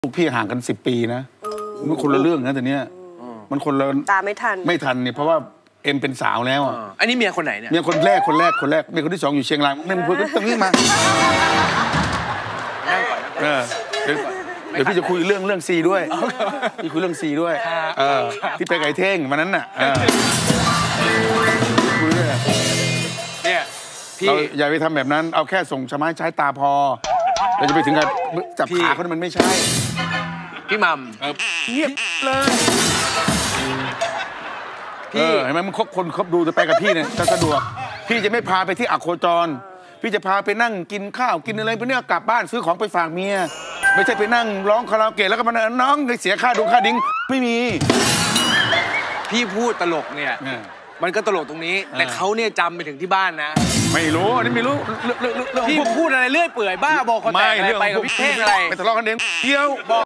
ลูกพี่ห่างกัน10 ปีนะมันคนละเรื่องนะแต่เนี้ยมันคนละตามไม่ทันเนี่ยเพราะว่าเอ็มเป็นสาวแล้วอ่ะอันนี้เมียคนไหนเนี่ยเมียคนแรกเมียคนที่2อยู่เชียงรายนี่มันพูดตรงนี้มานั่งก่อนเดี๋ยวพี่จะคุยเรื่องซีด้วยพี่คุยเรื่องซีด้วยที่ไปไก่เท่งวันนั้นน่ะคุยด้วยเนี่ยพี่อย่าไปทำแบบนั้นเอาแค่ส่งชะไม้ใช้ตาพอเราจะไปถึงกับจับขาเขามันไม่ใช่พี่มัมเงียบเลยพี่เห็นไหมมันคบดูจะไปกับพี่เนี่ยจะสะดวกพี่จะไม่พาไปที่อโคจรพี่จะพาไปนั่งกินข้าวกินอะไรพวกนี้กลับบ้านซื้อของไปฝากเมียไม่ใช่ไปนั่งร้องคาราโอเกะแล้วก็มาน้องเสียค่าดิ้งไม่มีพี่พูดตลกเนี่ยมันก็ตลกตรงนี้แต่เขาเนี่ยจำไปถึงที่บ้านนะไม่รู้อันนี้ไม่รู้พี่พูดอะไรเลื่อยเปื่อยบ้าบอกคนแต่งอะไรไปกับพี่เท่งอะไรไปทะเลาะกันเองเดียวบอก